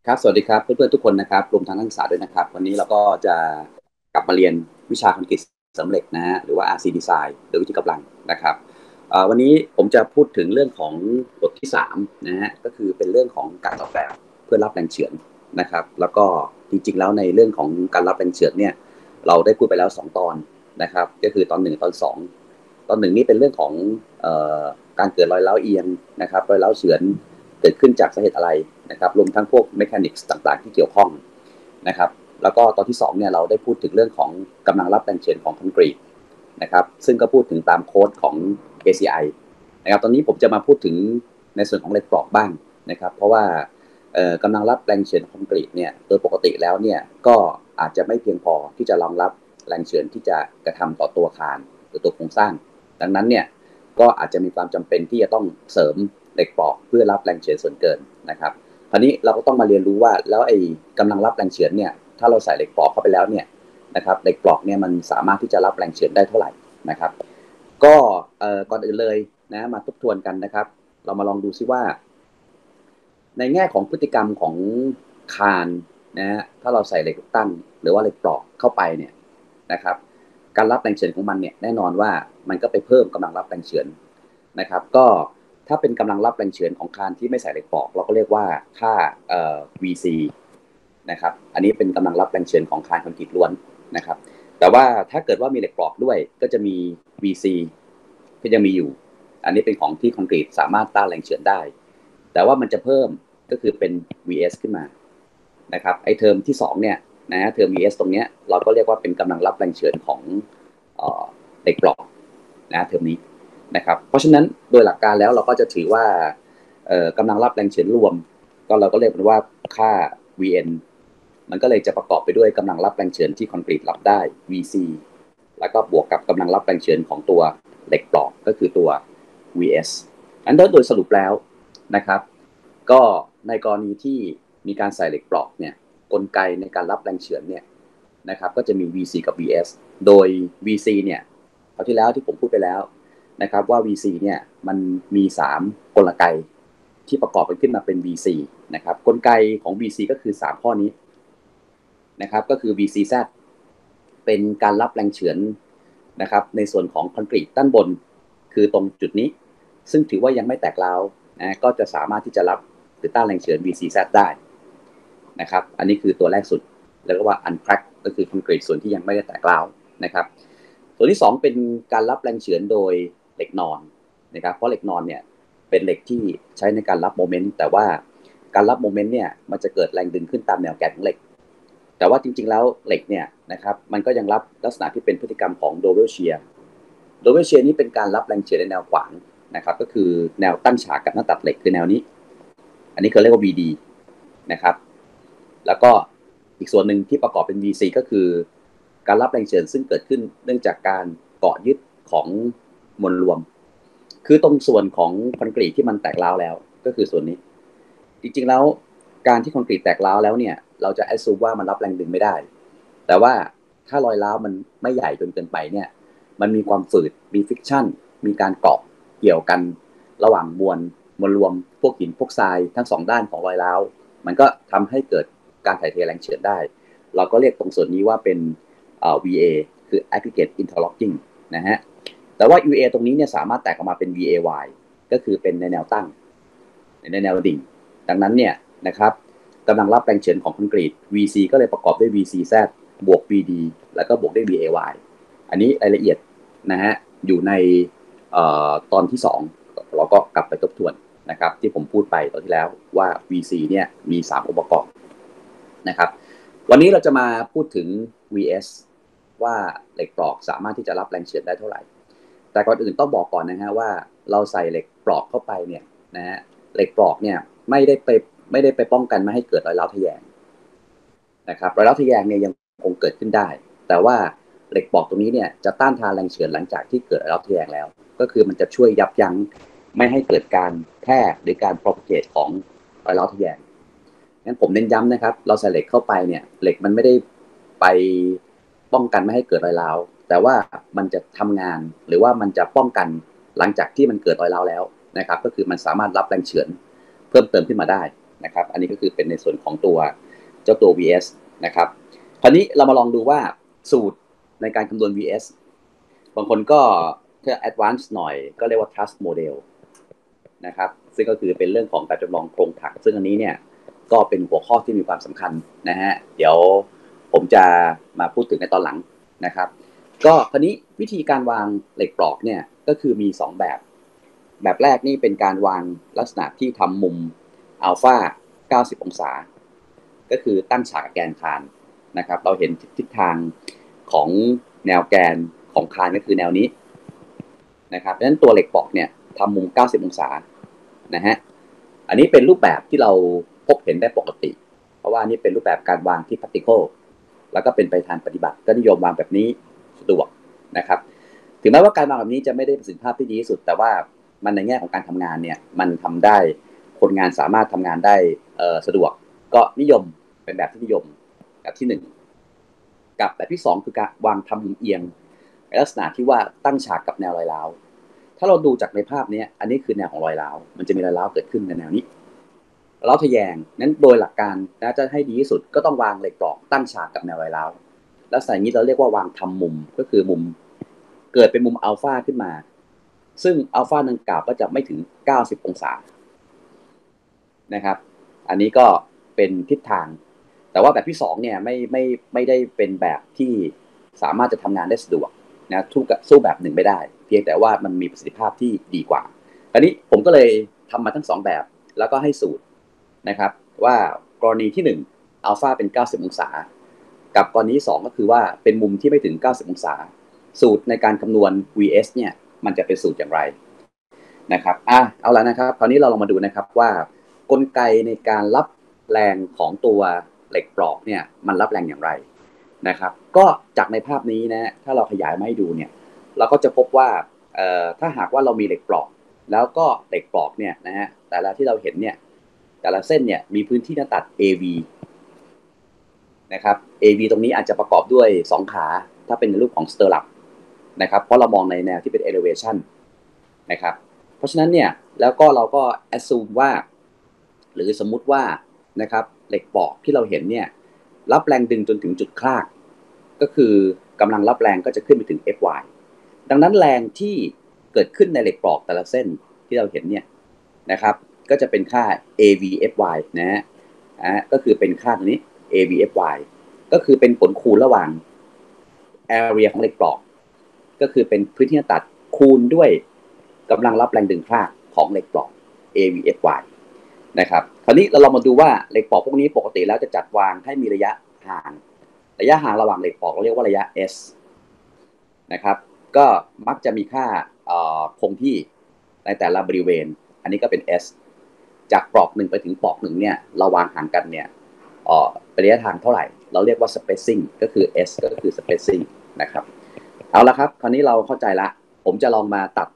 ครับสวัสดีครับเพื่อนๆทุกคนนะครับรวมทั้งนักศึกษาด้วยนะครับวันนี้เราก็จะกลับมาเรียนวิชาคอนกรีตสำเร็จนะฮะหรือว่า RC Design หรือวิธีกำลังนะครับวันนี้ผมจะพูดถึงเรื่องของบทที่3นะฮะก็คือเป็นเรื่องของการออกแบบเพื่อรับแรงเฉือนนะครับแล้วก็จริงๆแล้วในเรื่องของการรับแรงเฉือนเนี่ยเราได้พูดไปแล้ว2ตอนนะครับก็คือตอน1ตอน2ตอน1นี่เป็นเรื่องของเอ่อการเกิดรอยร้าวเอียงนะครับรอยร้าวเฉือน เกิดขึ้นจากสาเหตุอะไรนะครับรวมทั้งพวกเมคานิกส์ต่างๆที่เกี่ยวข้องนะครับแล้วก็ตอนที่2เนี่ยเราได้พูดถึงเรื่องของกำลังรับแรงเฉือนของคอนกรีตนะครับซึ่งก็พูดถึงตามโค้ดของ ACI นะครับตอนนี้ผมจะมาพูดถึงในส่วนของเหล็กปลอกบ้างนะครับเพราะว่ากำลังรับแรงเฉือนคอนกรีตเนี่ยโดยปกติแล้วเนี่ยก็อาจจะไม่เพียงพอที่จะรองรับแรงเฉือนที่จะกระทำต่อตัวอาคารหรือตัวโครงสร้างดังนั้นเนี่ยก็อาจจะมีความจำเป็นที่จะต้องเสริมเหล็กปลอกเพื่อรับแรงเฉือนส่วนเกินนะครับคราวนี้เราก็ต้องมาเรียนรู้ว่าแล้วไอ้กำลังรับแรงเฉือนเนี่ยถ้าเราใส่เหล็กปลอกเข้าไปแล้วเนี่ยนะครับเหล็กปลอกเนี่ยมันสามารถที่จะรับแรงเฉือนได้เท่าไหร่นะครับก็ก่อนอื่นเลยนะมาทบทวนกันนะครับเรามาลองดูซิว่าในแง่ของพฤติกรรมของคานนะฮะถ้าเราใส่เหล็กตั้งหรือว่าเหล็กปลอกเข้าไปเนี่ยนะครับการรับแรงเฉือนของมันเนี่ยแน่นอนว่ามันก็ไปเพิ่มกำลังรับแรงเฉือนนะครับก็ถ้าเป็นกำลังรับแรงเฉือนของคานที่ไม่ใส่เหล็กปลอกเราก็เรียกว่าค่าVC นะครับอันนี้เป็นกำลังรับแรงเฉือนของคานคอนกรีตล้วนนะครับแต่ว่าถ้าเกิดว่ามีเหล็กปลอกด้วยก็จะมี VC ก็ยังมีอยู่อันนี้เป็นของที่คอนกรีตสามารถต้านแรงเฉือนได้แต่ว่ามันจะเพิ่มก็คือเป็น VS ขึ้นมานะครับไอเทอมที่2เนี่ยนะเทอม VS ตรงเนี้ยเราก็เรียกว่าเป็นกำลังรับแรงเฉือนของเหล็กปลอกนะเทอมนี้นะครับเพราะฉะนั้นโดยหลักการแล้วเราก็จะถือว่ากำลังรับแรงเฉือนรวมก็เราก็เรียกมันว่าค่า VN มันก็เลยจะประกอบไปด้วยกำลังรับแรงเฉือนที่คอนกรีตรับได้ VC แล้วก็บวกกับกำลังรับแรงเฉือนของตัวเหล็กปลอกก็คือตัว VS อันโดยสรุปแล้วนะครับก็ในกรณีที่มีการใส่เหล็กปลอกเนี่ยกลไกในการรับแรงเฉือนเนี่ยนะครับก็จะมี VC กับ VS โดย VC เนี่ยคราวที่แล้วที่ผมพูดไปแล้วนะครับว่า VC เนี่ยมันมี3กลไกที่ประกอบกันขึ้นมาเป็น VC นะครับกลไกของ VC ก็คือ3ข้อนี้นะครับก็คือ VCZ เป็นการรับแรงเฉือนนะครับในส่วนของคอนกรีตด้านบนคือตรงจุดนี้ซึ่งถือว่ายังไม่แตกร้าวนะก็จะสามารถที่จะรับหรือต้านแรงเฉือน VCZ ได้นะครับอันนี้คือตัวแรกสุดแล้วก็ว่า uncrack ก็คือคอนกรีตส่วนที่ยังไม่ได้แตกร้าวนะครับส่วนที่2เป็นการรับแรงเฉือนโดยเหล็กนอนนะครับเพราะเหล็กนอนเนี่ยเป็นเหล็กที่ใช้ในการรับโมเมนต์แต่ว่าการรับโมเมนต์เนี่ยมันจะเกิดแรงดึงขึ้นตามแนวแกนของเหล็กแต่ว่าจริงๆแล้วเหล็กเนี่ยนะครับมันก็ยังรับลักษณะที่เป็นพฤติกรรมของโดเวลเชียร์โดเวลเชียร์นี้เป็นการรับแรงเฉือนในแนวขวางนะครับก็คือแนวตั้งฉากกับหน้าตัดเหล็กคือแนวนี้อันนี้เขาเรียกว่า VD นะครับแล้วก็อีกส่วนหนึ่งที่ประกอบเป็น VC ก็คือการรับแรงเฉือนซึ่งเกิดขึ้นเนื่องจากการเกาะยึดของมวลรวมคือตรงส่วนของคอนกรีตที่มันแตกร้าวแล้วก็คือส่วนนี้จริงๆแล้วการที่คอนกรีตแตกร้าวแล้วเนี่ยเราจะแอดซูมว่ามันรับแรงดึงไม่ได้แต่ว่าถ้ารอยร้าวมันไม่ใหญ่จนเกินไปเนี่ยมันมีความฝืดมีฟิกชันมีการเกาะเกี่ยวกันระหว่างมวลรวมพวกหินพวกทรายทั้งสองด้านของรอยร้าวมันก็ทำให้เกิดการถ่ายเทแรงเฉือนได้เราก็เรียกตรงส่วนนี้ว่าเป็นVA คือ aggregate interlocking นะฮะแต่ว่า UA ตรงนี้เนี่ยสามารถแตกออกมาเป็น VAY ก็คือเป็นในแนวตั้งในแนวดิ่งดังนั้นเนี่ยนะครับกำลังรับแรงเฉือนของคอนกรีต VC ก็เลยประกอบด้วย VCZ บวก VD แล้วก็บวกด้วย VAY อันนี้รายละเอียดนะฮะอยู่ในตอนที่2เราก็กลับไปทบทวนนะครับที่ผมพูดไปตอนที่แล้วว่า VC เนี่ยมี3องค์ประกอบนะครับวันนี้เราจะมาพูดถึง VS ว่าเหล็กปลอกสามารถที่จะรับแรงเฉือนได้เท่าไหร่แต่ก่อนอื่นต้องบอกก่อนนะฮะว่าเราใส่เหล็กปลอกเข้าไปเนี่ยนะฮะเหล็กปลอกเนี่ยไม่ได้ไปป้องกันไม่ให้เกิดรอยร้าวทะแยงนะครับรอยร้าวทะแยงเนี่ยยังคงเกิดขึ้นได้แต่ว่าเหล็กปลอกตรงนี้เนี่ยจะต้านทานแรงเฉือนหลังจากที่เกิดรอยร้าวทะแยงแล้วก็คือมันจะช่วยยับยั้งไม่ให้เกิดการแพร่หรือการ propagate ของรอยร้าวทะแยงงั้นผมเน้นย้ำนะครับเราใส่เหล็กเข้าไปเนี่ยเหล็กมันไม่ได้ไปป้องกันไม่ให้เกิดรอยร้าวแต่ว่ามันจะทำงานหรือว่ามันจะป้องกันหลังจากที่มันเกิดรอยร้าวแล้วนะครับก็คือมันสามารถรับแรงเฉือนเพิ่มเติมขึ้นมาได้นะครับอันนี้ก็คือเป็นในส่วนของตัวเจ้าตัว VS นะครับคราวนี้เรามาลองดูว่าสูตรในการคำนวณ VS บางคนก็ถ้า advance หน่อยก็เรียกว่า trust model นะครับซึ่งก็คือเป็นเรื่องของการจำลองโครงถักซึ่งอันนี้เนี่ยก็เป็นหัวข้อที่มีความสำคัญนะฮะเดี๋ยวผมจะมาพูดถึงในตอนหลังนะครับก็คราวนี้วิธีการวางเหล็กปลอกเนี่ยก็คือมี2แบบแรกนี่เป็นการวางลักษณะที่ทำมุมอัลฟา90องศาก็คือตั้งฉากกับแกนคานนะครับเราเห็นทิศทางของแนวแกนของคานก็คือแนวนี้นะครับดังนั้นตัวเหล็กปลอกเนี่ยทำมุม90องศานะฮะอันนี้เป็นรูปแบบที่เราพบเห็นได้ปกติเพราะว่านี่เป็นรูปแบบการวางที่ practical แล้วก็เป็นไปทางปฏิบัติก็นิยมวางแบบนี้สะดวกนะครับถึงแม้ว่าการวางแบบนี้จะไม่ได้ประสิทธิภาพที่ดีที่สุดแต่ว่ามันในแง่ของการทำงานเนี่ยมันทำได้คนงานสามารถทำงานได้สะดวกก็นิยมเป็นแบบที่นิยมแบบที่1กับแบบที่2คือการวางทำมุมเอียงในลักษณะที่ว่าตั้งฉากกับแนวรอยร้าวถ้าเราดูจากในภาพนี้อันนี้คือแนวของรอยร้าวมันจะมีรอยร้าวเกิดขึ้นในแนวนี้ร้าวทะแยงนั้นโดยหลักการนะจะให้ดีที่สุดก็ต้องวางเหล็กปลอกตั้งฉากกับแนวรอยร้าวแล้วใส่นี้เราเรียกว่าวางทำมุมก็คือมุมเกิดเป็นมุมอัลฟาขึ้นมาซึ่งอัลฟาดังกล่าวก็จะไม่ถึง90องศานะครับอันนี้ก็เป็นทิศทางแต่ว่าแบบที่2เนี่ยไม่ได้เป็นแบบที่สามารถจะทำงานได้สะดวกนะสู้แบบ1ไม่ได้เพียงแต่ว่ามันมีประสิทธิภาพที่ดีกว่าคราวนี้ผมก็เลยทำมาทั้ง2แบบแล้วก็ให้สูตรนะครับว่ากรณีที่1อัลฟาเป็น90องศากับกรณีที่2ก็คือว่าเป็นมุมที่ไม่ถึง90องศาสูตรในการคำนวณ vs เนี่ยมันจะเป็นสูตรอย่างไรนะครับเอาละนะครับคราวนี้เราลองมาดูนะครับว่ากลไกในการรับแรงของตัวเหล็กปลอกเนี่ยมันรับแรงอย่างไรนะครับก็จากในภาพนี้นะถ้าเราขยายมาให้ดูเนี่ยเราก็จะพบว่าถ้าหากว่าเรามีเหล็กปลอกแล้วก็เหล็กปลอกเนี่ยนะฮะแต่ละที่เราเห็นเนี่ยแต่ละเส้นเนี่ยมีพื้นที่หน้าตัด AV นะครับ AV ตรงนี้อาจจะประกอบด้วย2ขาถ้าเป็นในรูปของสเตอร์ลับนะครับเพราะเรามองในแนวที่เป็น elevation นะครับเพราะฉะนั้นเนี่ยแล้วก็เราก็ assume ว่าหรือสมมุติว่านะครับเหล็กปลอกที่เราเห็นเนี่ยรับแรงดึงจนถึงจุดคลากก็คือกำลังรับแรงก็จะขึ้นไปถึง Fy ดังนั้นแรงที่เกิดขึ้นในเหล็กปลอกแต่ละเส้นที่เราเห็นเนี่ยนะครับก็จะเป็นค่า AVFy นะฮะก็คือเป็นค่าตัวนี้ AVFy ก็คือเป็นผลคูณระหว่าง area ของเหล็กปลอกก็คือเป็นพื้นที่หน้าตัดคูณด้วยกำลังรับแรงดึงคลากของเหล็กปลอก AVFy นะครับคราวนี้เราลองมาดูว่าเหล็กปลอกพวกนี้ปกติแล้วจะจัดวางให้มีระยะห่างระหว่างเหล็กปลอกเราเรียกว่าระยะ S นะครับก็มักจะมีค่าคงที่ในแต่ละบริเวณอันนี้ก็เป็น S จากปลอก1ไปถึงปลอก1เนี่ยเราวางห่างกันเนี่ยเป็นระยะทางเท่าไหร่เราเรียกว่า spacing ก็คือ S ก็คือ spacing นะครับเอาละครับคราวนี้เราเข้าใจละผมจะลองมาตัด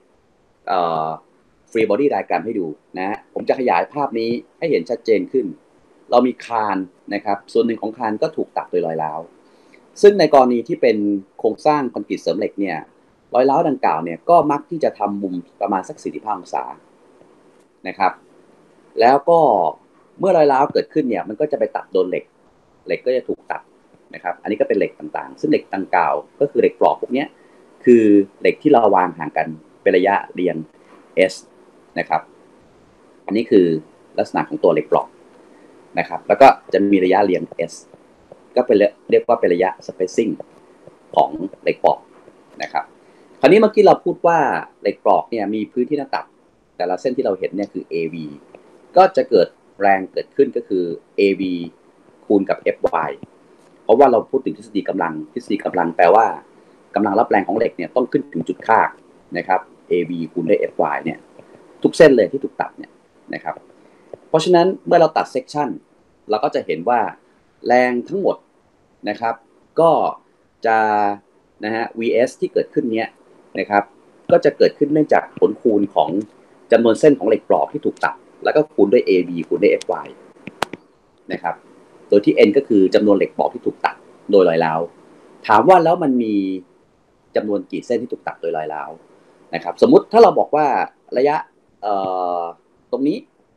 free body diagram ให้ดูนะผมจะขยายภาพนี้ให้เห็นชัดเจนขึ้นเรามีคานนะครับส่วนหนึ่งของคานก็ถูกตัดโดยรอยร้าวซึ่งในกรณีที่เป็นโครงสร้างคอนกรีตเสริมเหล็กเนี่ยรอยร้าวดังกล่าวเนี่ยก็มักที่จะทำมุมประมาณสัก45องศานะครับแล้วก็เมื่อรอยร้าวเกิดขึ้นเนี่ยมันก็จะไปตัดโดนเหล็กก็จะถูกตัดนะครับอันนี้ก็เป็นเหล็กต่างๆซึ่งเหล็กดังกล่าวก็คือเหล็กปลอกพวกนี้คือเหล็กที่เราวางห่างกันเป็นระยะเรียง S นะครับอันนี้คือลักษณะของตัวเหล็กปลอกนะครับแล้วก็จะมีระยะเรียง S ก็เป็นเรียกว่าเป็นระยะ spacing ของเหล็กปลอกนะครับคราวนี้เมื่อกี้เราพูดว่าเหล็กปลอกเนี่ยมีพื้นที่หน้าตัดแต่ละเส้นที่เราเห็นเนี่ยคือ AV ก็จะเกิดแรงเกิดขึ้นก็คือ AV คูณกับ Fy เพราะว่าเราพูดถึงทฤษฎีกำลังแปลว่ากำลังรับแรงของเหล็กเนี่ยต้องขึ้นถึงจุดคลากนะครับ AV คูณด้วย Fy เนี่ยทุกเส้นเลยที่ถูกตัดเนี่ยนะครับเพราะฉะนั้นเมื่อเราตัดเซกชันเราก็จะเห็นว่าแรงทั้งหมดนะครับก็จะนะฮะ vs ที่เกิดขึ้นเนี้ยนะครับก็จะเกิดขึ้นเนื่องจากผลคูณของจำนวนเส้นของเหล็กปลอกที่ถูกตัดแล้วก็คูณด้วย AB คูณด้วย FY นะครับโดยที่ N ก็คือจำนวนเหล็กปลอกที่ถูกตัดโดยรอยร้าวถามว่าแล้วมันมีจำนวนกี่เส้นที่ถูกตัดโดยรอยร้าวนะครับสมมุติถ้าเราบอกว่าระยะตรงนี้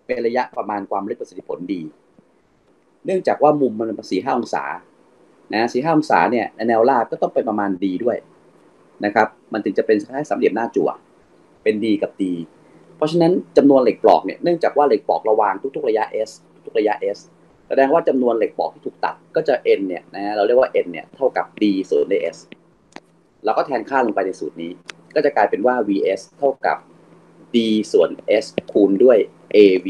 เป็นระยะประมาณความลึกประสิทธิผลดีเนื่องจากว่ามุมมันเป็น4-5 องศานะ4-5 องศาเนี่ยแนวราบก็ต้องเป็นประมาณดีด้วยนะครับมันถึงจะเป็นคล้ายสามเหลี่ยมหน้าจั่วเป็นดีกับดีเพราะฉะนั้นจำนวนเหล็กปลอกเนี่ยเนื่องจากว่าเหล็กปลอกระวางทุกๆระยะ s ทุกๆระยะ s แสดงว่าจำนวนเหล็กปลอกที่ถูกตัดก็จะ n เนี่ยนะเราเรียกว่า n เนี่ยเท่ากับ d ส่วนด้วย s เราก็แทนค่าลงไปในสูตรนี้ก็จะกลายเป็นว่า vs เท่ากับ d ส่วน s คูณด้วย av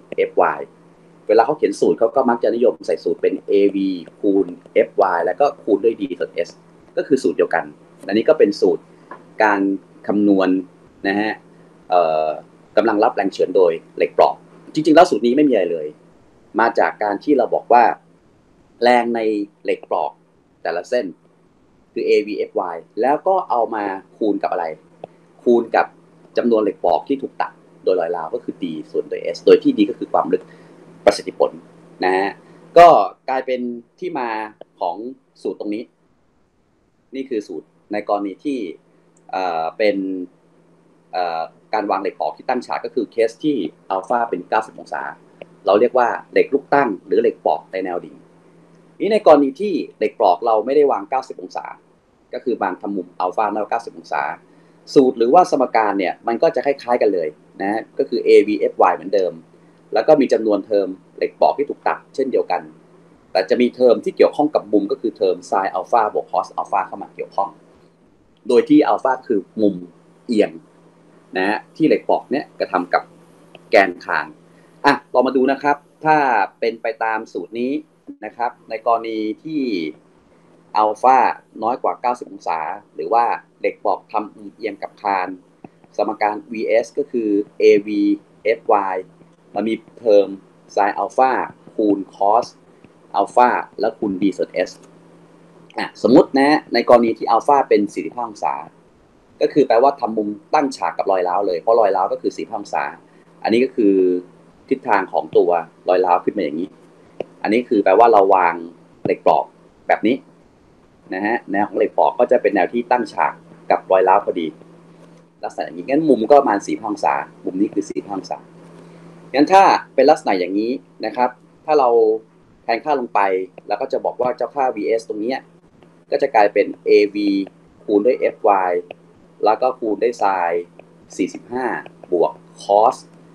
fy เวลาเขาเขียนสูตรเขาก็มักจะนิยมใส่สูตรเป็น av คูณ fy แล้วก็คูณด้วย d ส่วน s ก็คือสูตรเดียวกันอันนี้ก็เป็นสูตรการคำนวณนะฮะกำลังรับแรงเฉือนโดยเหล็กปลอกจริงๆแล้วสูตรนี้ไม่มีอะไรเลยมาจากการที่เราบอกว่าแรงในเหล็กปลอกแต่ละเส้นคือ avfy แล้วก็เอามาคูณกับอะไรคูณกับจำนวนเหล็กปลอกที่ถูกตัดโดยรอยราวก็คือ d ส่วนด้วย s โดยที่ d ก็คือความลึกประสิทธิผลนะฮะก็กลายเป็นที่มาของสูตรตรงนี้นี่คือสูตรในกรณีที่เป็นการวางเหล็กปลอกที่ตั้งฉากก็คือเคสที่อัลฟาเป็น90 องศาเราเรียกว่าเหล็กลูกตั้งหรือเหล็กปลอกในแนวดิ่งนี้ในกรณีที่เหล็กปลอกเราไม่ได้วาง90 องศาก็คือบางทำมุมอัลฟาแนว90 องศาสูตรหรือว่าสมการเนี่ยมันก็จะคล้ายๆกันเลยนะก็คือ avfy เหมือนเดิมแล้วก็มีจำนวนเทอมเหล็กปลอกที่ถูกตัดเช่นเดียวกันแต่จะมีเทอมที่เกี่ยวข้องกับมุมก็คือเทอม sin อัลฟาบวก cos อัลฟาเข้ามาเกี่ยวข้องโดยที่อัลฟาคือมุมเอียงนะที่เหล็กปลอกเนี่ยกระทำกับแกนคานเรามาดูนะครับถ้าเป็นไปตามสูตรนี้นะครับในกรณีที่อัลฟาน้อยกว่า90 องศาหรือว่าเหล็กปลอกทำเอียงกับคานสมการ vs ก็คือ av fy มันมีเทอม sin อัลฟาคูณ cos อัลฟาแล้วคูณ d ส่วน s สมมตินะในกรณีที่อัลฟาเป็น45 องศาก็คือแปลว่าทำมุมตั้งฉากกับรอยร้าวเลยเพราะรอยร้าวก็คือ45 องศาอันนี้ก็คือทิศทางของตัวรอยร้าวขึ้นมาอย่างนี้อันนี้คือแปลว่าเราวางเหล็กปลอกแบบนี้นะฮะแนวของเหล็กปลอกก็จะเป็นแนวที่ตั้งฉากกับรอยร้าวพอดีลักษณะอย่างนี้งั้นมุมก็ประมาณ45 องศามุมนี้คือ45 องศางั้นถ้าเป็นลักษณะอย่างนี้นะครับถ้าเราแทนค่าลงไปแล้วก็จะบอกว่าเจ้าค่า vs ตรงนี้ก็จะกลายเป็น av คูณด้วย fy แล้วก็คูณด้วย sin 45บวก cos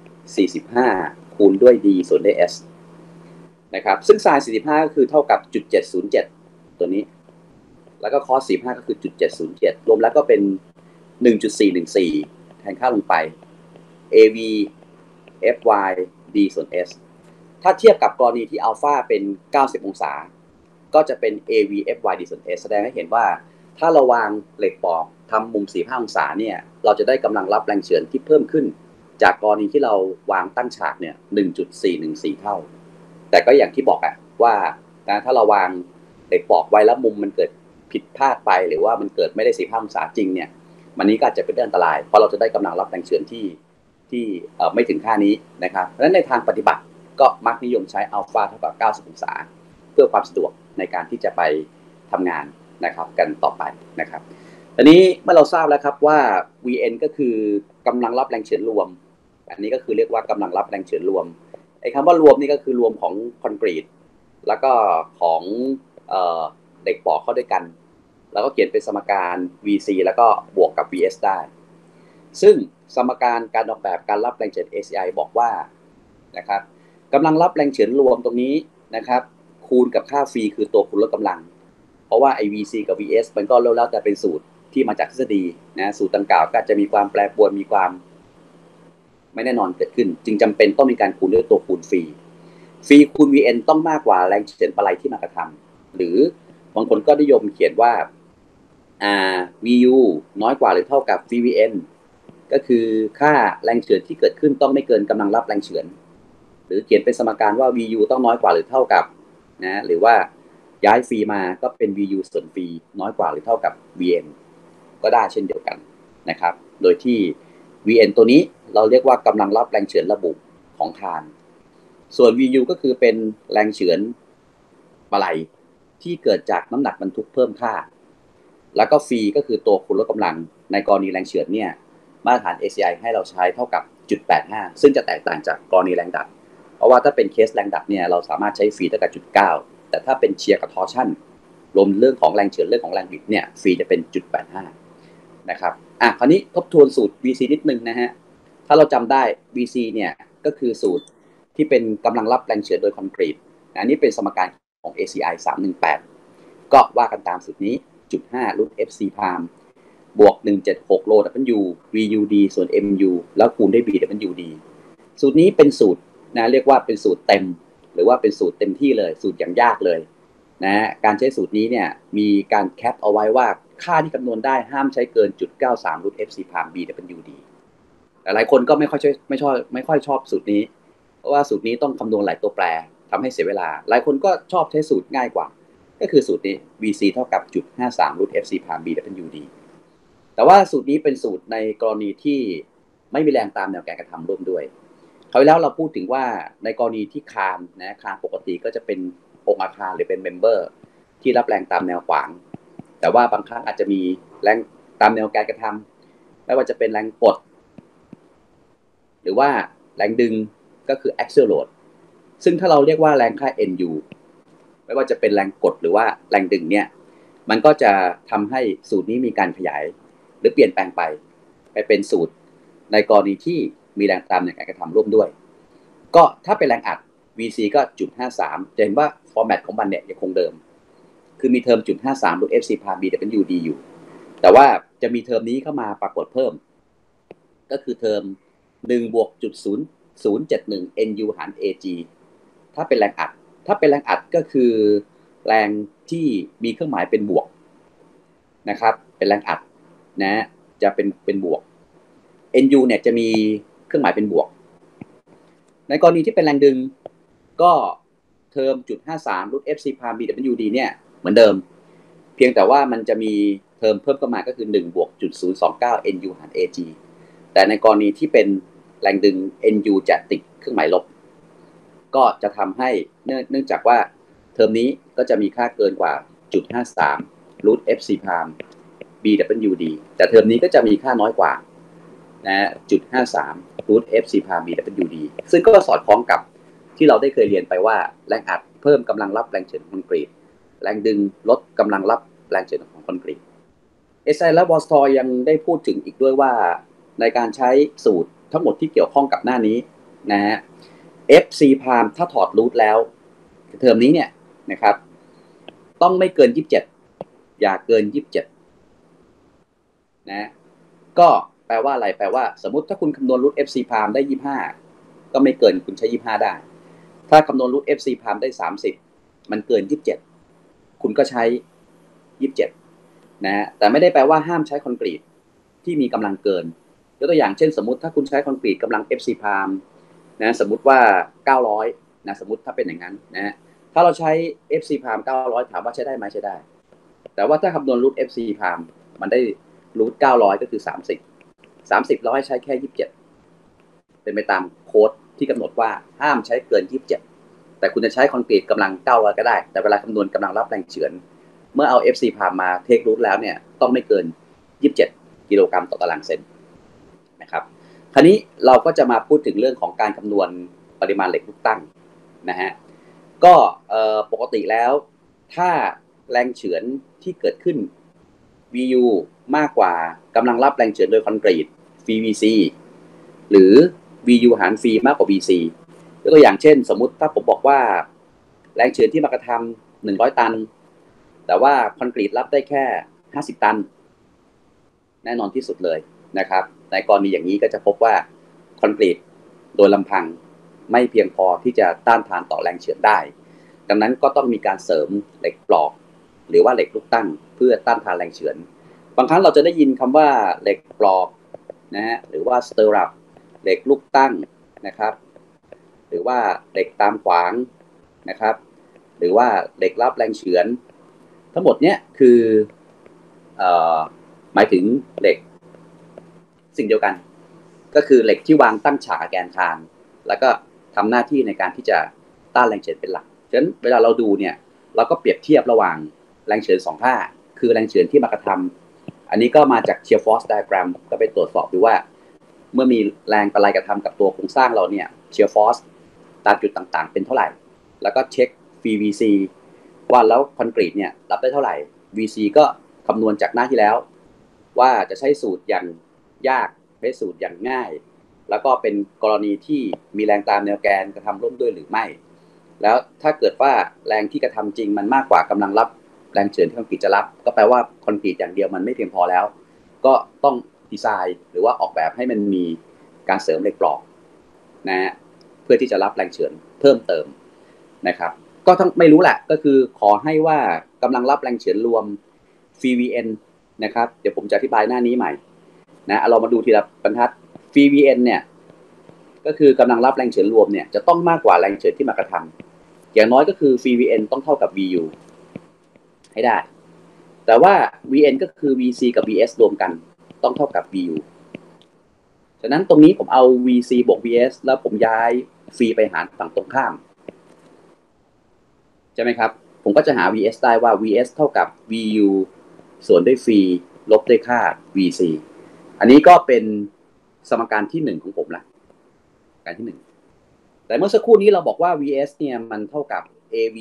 45คูณด้วย d ส่วนด้วย s นะครับซึ่ง sin 45ก็คือเท่ากับ 0.707 ตัวนี้แล้วก็ cos 45ก็คือ 0.707 รวมแล้วก็เป็น 1.414 แทนค่าลงไป av fy d ส่วน s ถ้าเทียบกับกรณีที่อัลฟาเป็น90 องศาก็จะเป็น av fy d ส่วน s แสดงให้เห็นว่าถ้าเราวางเหล็กปลอกทำมุม45 องศาเนี่ยเราจะได้กำลังรับแรงเฉือนที่เพิ่มขึ้นจากกรณีที่เราวางตั้งฉากเนี่ย 1.414 เท่าแต่ก็อย่างที่บอกว่าถ้าเราวางเหล็กปลอกไว้แล้วมุมมันเกิดผิดพลาดไปหรือว่ามันเกิดไม่ได้45 องศาจริงเนี่ยมันนี้ก็อาจจะเป็นเรื่องอันตรายเพราะเราจะได้กำลังรับแรงเฉือนที่ไม่ถึงค่านี้นะครับเพราะฉะนั้นในทางปฏิบัติก็มักนิยมใช้อัลฟาเท่ากับ90 องศาเพื่อความสะดวกในการที่จะไปทำงานนะครับกันต่อไปนะครับตอนนี้เมื่อเราทราบแล้วครับว่า Vn ก็คือกำลังรับแรงเฉือนรวมอันนี้ก็คือเรียกว่ากำลังรับแรงเฉือนรวมไอ้คำว่ารวมนี่ก็คือรวมของคอนกรีตแล้วก็ของเหล็กปอกเข้าด้วยกันแล้วก็เขียนเป็นสมการ Vc แล้วก็บวกกับ Vs ได้ซึ่งสมการการออกแบบการรับแรงเฉือน ACI บอกว่านะครับกำลังรับแรงเฉือนรวมตรงนี้นะครับคูณกับค่าฟรีคือตัวคูณลดกำลังเพราะว่าไอ้ VC กับ VS มันก็แล้วแต่เป็นสูตรที่มาจากทฤษฎีนะสูตรดังกล่าวก็จะมีความแปรปรวนมีความไม่แน่นอนเกิดขึ้นจึงจำเป็นต้องมีการคูณด้วยตัวคูณฟรีคูณ VN ต้องมากกว่าแรงเฉือนปลายที่มากระทำหรือบางคนก็นิยมเขียนว่าVU น้อยกว่าหรือเท่ากับ VN ก็คือค่าแรงเฉือนที่เกิดขึ้นต้องไม่เกินกำลังรับแรงเฉือนหรือเขียนเป็นสมการว่า VU ต้องน้อยกว่าหรือเท่ากับนะหรือว่าย้ายฟรีมาก็เป็น VU ส่วนฟรีน้อยกว่าหรือเท่ากับ VN ก็ได้เช่นเดียวกันนะครับโดยที่ VN ตัวนี้เราเรียกว่ากำลังรับแรงเฉือนระบุของคานส่วน VU ก็คือเป็นแรงเฉือนปลายที่เกิดจากน้ำหนักบรรทุกเพิ่มค่าแล้วก็ฟรีก็คือตัวคูณลดกำลังในกรณีแรงเฉือนเนี่ยมาตรฐาน ACI ให้เราใช้เท่ากับ 0.85ซึ่งจะแตกต่างจากกรณีแรงดันเพราะว่าถ้าเป็นเคสแรงดันเนี่ยเราสามารถใช้ฟรีเท่ากับ0.9แต่ถ้าเป็นเชียร์กับทอร์ชั่นรวมเรื่องของแรงเฉือนเรื่องของแรงบิดเนี่ยฟรีจะเป็น0.85นะครับคราวนี้ทบทวนสูตร VC นิดนึงนะฮะถ้าเราจำได้ VC เนี่ยก็คือสูตรที่เป็นกำลังรับแรงเฉือนโดยคอนกรีตอันนี้เป็นสมการของ ACI 318ก็ว่ากันตามสูตรนี้ 0.5 รูท FC พามบวก176โล W VUD ส่วน MU แล้วคูณด้วย BWD สูตรนี้เป็นสูตรนะเรียกว่าเป็นสูตรเต็มหรือว่าเป็นสูตรเต็มที่เลยสูตรอย่างยากเลยนะการใช้สูตรนี้เนี่ยมีการแคปเอาไว้ว่าค่าที่คำนวณได้ห้ามใช้เกิน 0.93 รูท FC พาม BWD แต่หลายคนก็ไม่ค่อยชอบสูตรนี้เพราะว่าสูตรนี้ต้องคำนวณหลายตัวแปรทำให้เสียเวลาหลายคนก็ชอบใช้สูตรง่ายกว่าก็คือสูตรนี้ VC เท่ากับ 0.53 รูท FC พาม BWD แต่ว่าสูตรนี้เป็นสูตรในกรณีที่ไม่มีแรงตามแนวแกนกระทำร่วมด้วยคราวที่แล้วเราพูดถึงว่าในกรณีที่คานปกติก็จะเป็นองค์อาคารหรือเป็นเมมเบอร์ที่รับแรงตามแนวขวางแต่ว่าบางครั้งอาจจะมีแรงตามแนวแกนกระทำไม่ว่าจะเป็นแรงกดหรือว่าแรงดึงก็คือ axial load ซึ่งถ้าเราเรียกว่าแรงค่า NU ไม่ว่าจะเป็นแรงกดหรือว่าแรงดึงเนี่ยมันก็จะทำให้สูตรนี้มีการขยายหรือเปลี่ยนแปลงไปเป็นสูตรในกรณีที่มีแรงตามในการกระทำร่วมด้วยก็ถ้าเป็นแรงอัด VC ก็ 0.53 จะเห็นว่าฟอร์แมตของมันเนี่ยยังคงเดิมคือมีเทอม 0.53 รูท FC พา BWD อยู่แต่ว่าจะมีเทอมนี้เข้ามาปรากฏเพิ่มก็คือเทอม1บวก 0.0071 NU หาร AG ถ้าเป็นแรงอัดก็คือแรงที่มีเครื่องหมายเป็นบวกนะครับเป็นแรงอัดนะจะเป็นบวก NU เนี่ยจะมีเครื่องหมายเป็นบวกในกรณีที่เป็นแรงดึงก็เทอม 0.53 รูท FC พาม BWD เนี่ยเหมือนเดิมเพียงแต่ว่ามันจะมีเทอมเพิ่มเข้ามาก็คือ1บวก 0.029 NU หาร AG แต่ในกรณีที่เป็นแรงดึง NU จะติดเครื่องหมายลบก็จะทำให้เนื่องจากว่าเทอมนี้ก็จะมีค่าเกินกว่า 0.53 รูท FC พาม BWD แต่เทอมนี้ก็จะมีค่าน้อยกว่านะ 0.53 รูท FC พาม BWD ซึ่งก็สอดคล้องกับที่เราได้เคยเรียนไปว่าแรงอัดเพิ่มกำลังรับแรงเฉือนคอนกรีตแรงดึงลดกำลังรับแรงเฉือนของคอนกรีตเอสไอและวอสทอยังได้พูดถึงอีกด้วยว่าในการใช้สูตรทั้งหมดที่เกี่ยวข้องกับหน้านี้นะฮะ FC พามถ้าถอดรูทแล้วเทอมนี้เนี่ยนะครับต้องไม่เกิน27อย่าเกิน27นะก็แปลว่าอะไรแปลว่าสมมุติถ้าคุณคำนวณรูท FC พามได้25ก็ไม่เกินคุณใช้25ได้ถ้าคำนวณรูท FC พามได้30มันเกิน27คุณก็ใช้27นะแต่ไม่ได้แปลว่าห้ามใช้คอนกรีตที่มีกำลังเกินยกตัวอย่างเช่นสมมุติถ้าคุณใช้คอนกรีตกำลัง FC พามนะสมมุติว่า900นะสมมุติถ้าเป็นอย่างนั้นนะถ้าเราใช้ FC พาม900ถามว่าใช้ได้ไหมใช้ได้แต่ว่าถ้าคำนวณรูท FC พามมันได้รูท900ก็คือ30เราให้ใช้แค่27เป็นไปตามโค้ดที่กำหนดว่าห้ามใช้เกิน27แต่คุณจะใช้คอนกรีตกำลัง900ก็ได้แต่เวลาคำนวณกำลังรับแรงเฉือนเมื่อเอา FC พามมาเทครูทแล้วเนี่ยต้องไม่เกิน27กิโลกรัมต่อตารางเซนนะครับคราวนี้เราก็จะมาพูดถึงเรื่องของการคำนวณปริมาณเหล็กลูกตั้งนะฮะก็ปกติแล้วถ้าแรงเฉือนที่เกิดขึ้น VU มากกว่ากำลังรับแรงเฉือนโดยคอนกรีต VC หรือ VU หาร V มากกว่า VC ยกตัวอย่างเช่นสมมุติถ้าผมบอกว่าแรงเฉือนที่มากระทำ100ตันแต่ว่าคอนกรีตรับได้แค่50ตันแน่นอนที่สุดเลยนะครับในกรณีอย่างนี้ก็จะพบว่าคอนกรีตโดยลำพังไม่เพียงพอที่จะต้านทานต่อแรงเฉือนได้ดังนั้นก็ต้องมีการเสริมเหล็กปลอกหรือว่าเหล็กลูกตั้งเพื่อต้านทานแรงเฉือนบางครั้งเราจะได้ยินคำว่าเหล็กปลอกนะฮะหรือว่าสเตอรัปเหล็กลูกตั้งนะครับหรือว่าเหล็กตามขวางนะครับหรือว่าเหล็กรับแรงเฉือนทั้งหมดเนี้ยคือหมายถึงเหล็กสิ่งเดียวกันก็คือเหล็กที่วางตั้งฉากแกนคานแล้วก็ทำหน้าที่ในการที่จะต้านแรงเฉือนเป็นหลักฉะนั้นเวลาเราดูเนี่ยเราก็เปรียบเทียบระหว่างแรงเฉือน2ท่าคือแรงเฉือนที่มากระทำอันนี้ก็มาจากเชียร์ฟอร์สไดอะแกรมก็ไปตรวจสอบดูว่าเมื่อมีแรงประลายกระทำกับตัวโครงสร้างเราเนี่ยเชียร์ฟอร์สตามจุดต่างๆเป็นเท่าไหร่แล้วก็เช็ค VVC ว่าแล้วคอนกรีตเนี่ยรับได้เท่าไหร่ VC ก็คำนวณจากหน้าที่แล้วว่าจะใช้สูตรอย่างยากใช้สูตรอย่างง่ายแล้วก็เป็นกรณีที่มีแรงตามแนวแกนกระทำร่วมด้วยหรือไม่แล้วถ้าเกิดว่าแรงที่กระทำจริงมันมากกว่ากำลังรับแรงเฉือนที่คอนกรีตจะรับก็แปลว่าคอนกรีตอย่างเดียวมันไม่เพียงพอแล้วก็ต้องดีไซน์หรือว่าออกแบบให้มันมีการเสริมเหล็กปลอกนะเพื่อที่จะรับแรงเฉือนเพิ่มเติมนะครับก็ต้องไม่รู้แหละก็คือขอให้ว่ากำลังรับแรงเฉือนรวม VVN นะครับเดี๋ยวผมจะอธิบายหน้านี้ใหม่นะเรามาดูทีละบรรทัด VVN เนี่ยก็คือกำลังรับแรงเฉือนรวมเนี่ยจะต้องมากกว่าแรงเฉือนที่มากระทำอย่างน้อยก็คือ VVN ต้องเท่ากับ VU ให้ได้แต่ว่า VN ก็คือ VC กับ VS รวมกันต้องเท่ากับ VU ฉะนั้นตรงนี้ผมเอา VC บวก VS แล้วผมย้ายฟรีไปหารฝั่งตรงข้ามใช่ไหมครับผมก็จะหา VS ได้ว่า VS เท่ากับ VU ส่วนด้วยฟรีลบด้วยค่า VC อันนี้ก็เป็นสมการที่1ของผมละการที่1แต่เมื่อสักครู่นี้เราบอกว่า VS เนี่ยมันเท่ากับ AV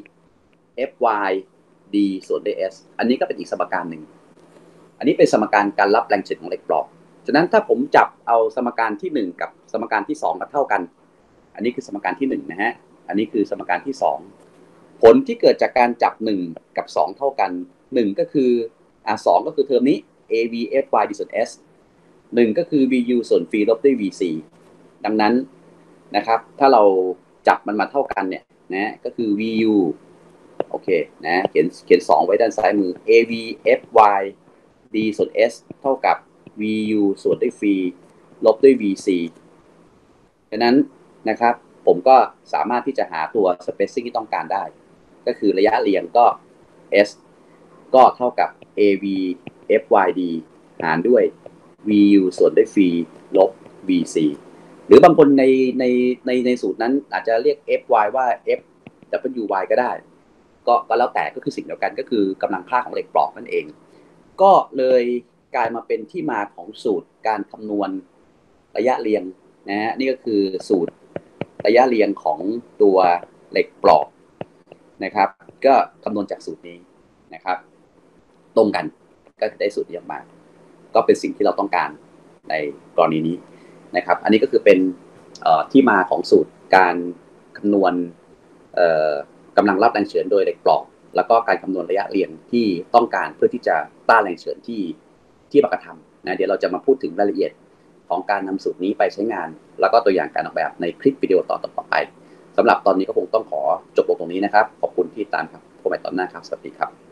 FY D ส่วนด้วย S อันนี้ก็เป็นอีกสมการหนึ่งอันนี้เป็นสมการการรับแรงเฉือนของเหล็กปลอกฉะนั้นถ้าผมจับเอาสมการที่1กับสมการที่2มาเท่ากันอันนี้คือสมการที่1นะฮะอันนี้คือสมการที่2ผลที่เกิดจากการจับ1กับ2เท่ากัน1ก็คือ2ก็คือเทอมนี้ AVFY D ส่วน S 1ก็คือ VU ส่วนฟรีลบด้วย VC ดังนั้นนะครับถ้าเราจับมันมาเท่ากันเนี่ยนะก็คือ VU โอเคนะเขียน2ไว้ด้านซ้ายมือ AVFY D ส่วน S เท่ากับ VU ส่วนด้วยฟรีลบด้วย VC ดังนั้นนะครับผมก็สามารถที่จะหาตัว spacing ที่ต้องการได้ก็คือระยะเรียงก็ S ก็เท่ากับ AVFYD หารด้วย VU ส่วนด้วยฟรีลบ VC หรือบางคนในสูตรนั้นอาจจะเรียก FY ว่า FWY ก็ได้ก็แล้วแต่ก็คือสิ่งเดียวกันก็คือกำลังค่าของเหล็กปลอกนั่นเองก็เลยกลายมาเป็นที่มาของสูตรการคำนวณระยะเรียงนะฮะนี่ก็คือสูตรระยะเรียงของตัวเหล็กปลอกนะครับก็คำนวณจากสูตรนี้นะครับตรงกันก็ได้สูตรนี้ออกมาก็เป็นสิ่งที่เราต้องการในกรณีนี้นะครับอันนี้ก็คือเป็นที่มาของสูตรการคำนวณกำลังรับแรงเฉือนโดยเหล็กปลอกแล้วก็การคำนวณระยะเรียงที่ต้องการเพื่อที่จะต้านแรงเฉือนที่ปกระทำนะเดี๋ยวเราจะมาพูดถึงรายละเอียดของการนำสูตรนี้ไปใช้งานแล้วก็ตัวอย่างการออกแบบในคลิปวิดีโอต่อไปสำหรับตอนนี้ก็คงต้องขอจบลงตรงนี้นะครับขอบคุณที่ตามครับพบกันตอนหน้าครับสวัสดีครับ